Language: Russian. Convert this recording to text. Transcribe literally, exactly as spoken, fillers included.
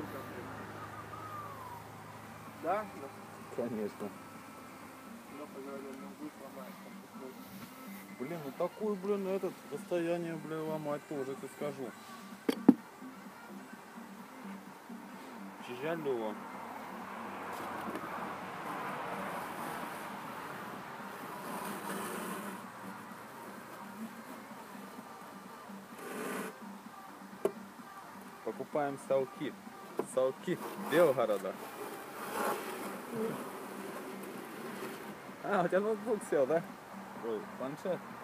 Да? Конечно. Блин, ну такой, блин, этот расстояние, блин, ломать тоже, ты скажу. Тяжело. Покупаем салки. Салки Белгорода. А, у тебя ноутбук сел, да? Ой, планшет.